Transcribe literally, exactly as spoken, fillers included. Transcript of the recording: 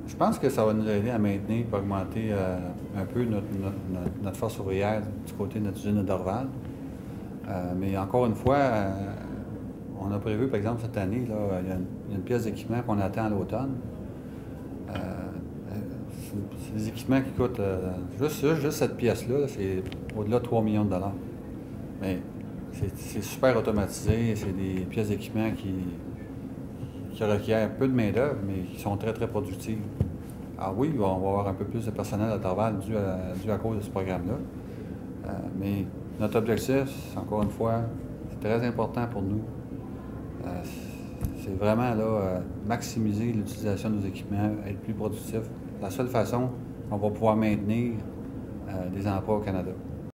Je pense que ça va nous aider à maintenir et augmenter euh, un peu notre, notre, notre force ouvrière du côté de notre usine de Dorval. Euh, mais encore une fois, euh, on a prévu, par exemple, cette année, là, il y a une, il y a une pièce d'équipement qu'on attend à l'automne. Euh, euh, c'est des équipements qui coûtent, euh, juste, juste cette pièce-là, c'est au-delà de trois millions de dollars. Mais c'est super automatisé, c'est des pièces d'équipement qui, qui requièrent peu de main-d'œuvre, mais qui sont très, très productives. Alors oui, on va avoir un peu plus de personnel à Dorval dû à, dû à cause de ce programme-là. Euh, mais notre objectif, encore une fois, c'est très important pour nous. Euh, c'est vraiment là, euh, maximiser l'utilisation de nos équipements, être plus productif. La seule façon qu'on va pouvoir maintenir euh, des emplois au Canada.